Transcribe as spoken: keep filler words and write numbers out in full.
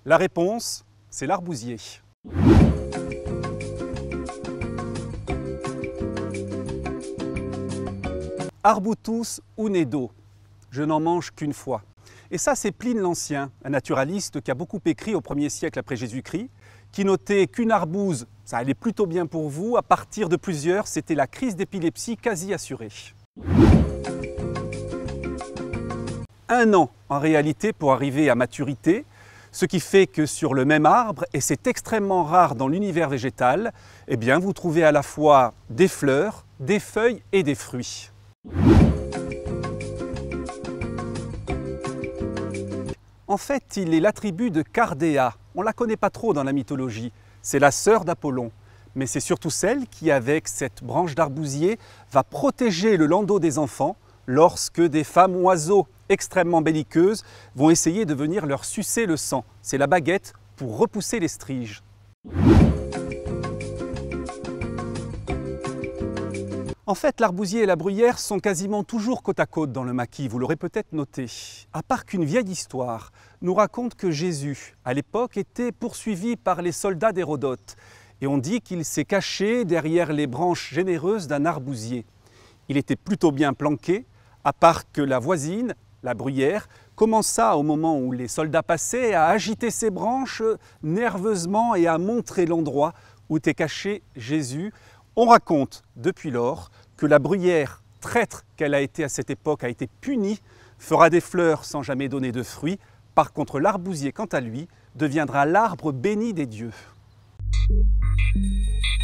La réponse, c'est l'arbousier. Arbutus unedo, je n'en mange qu'une fois. Et ça, c'est Pline l'Ancien, un naturaliste qui a beaucoup écrit au premier siècle après Jésus-Christ, qui notait qu'une arbouze, ça allait plutôt bien pour vous, à partir de plusieurs, c'était la crise d'épilepsie quasi assurée. Un an, en réalité, pour arriver à maturité, ce qui fait que sur le même arbre, et c'est extrêmement rare dans l'univers végétal, eh bien, vous trouvez à la fois des fleurs, des feuilles et des fruits. En fait, il est l'attribut de Cardéa. On ne la connaît pas trop dans la mythologie. C'est la sœur d'Apollon. Mais c'est surtout celle qui, avec cette branche d'arbousier, va protéger le landau des enfants lorsque des femmes oiseaux extrêmement belliqueuses vont essayer de venir leur sucer le sang. C'est la baguette pour repousser les striges. En fait, l'arbousier et la bruyère sont quasiment toujours côte à côte dans le maquis, vous l'aurez peut-être noté. À part qu'une vieille histoire nous raconte que Jésus, à l'époque, était poursuivi par les soldats d'Hérodote. Et on dit qu'il s'est caché derrière les branches généreuses d'un arbousier. Il était plutôt bien planqué, à part que la voisine, la bruyère, commença au moment où les soldats passaient à agiter ses branches nerveusement et à montrer l'endroit où était caché Jésus. On raconte depuis lors que la bruyère, traître qu'elle a été à cette époque, a été punie, fera des fleurs sans jamais donner de fruits. Par contre, l'arbousier, quant à lui, deviendra l'arbre béni des dieux.